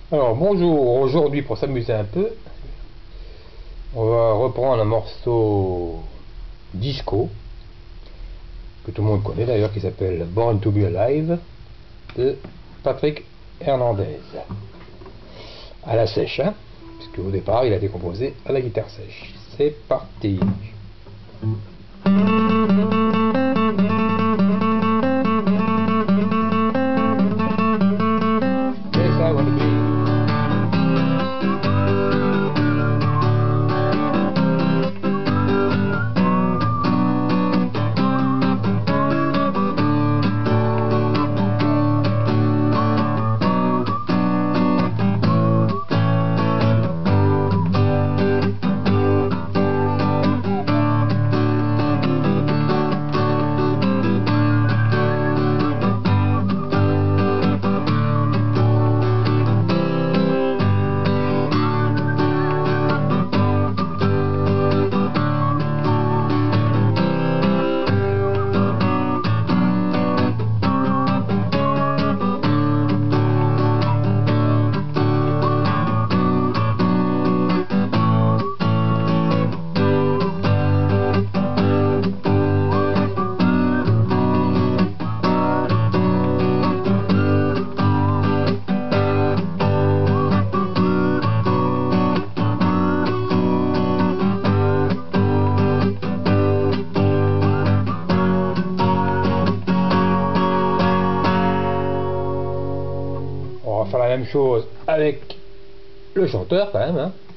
Alors bonjour, aujourd'hui pour s'amuser un peu, on va reprendre un morceau disco, que tout le monde connaît d'ailleurs, qui s'appelle Born to be Alive, de Patrick Hernandez. À la sèche, hein, puisque au départ il a été composé à la guitare sèche. C'est parti. Yes, I wanna be. On va faire la même chose avec le chanteur quand même, hein.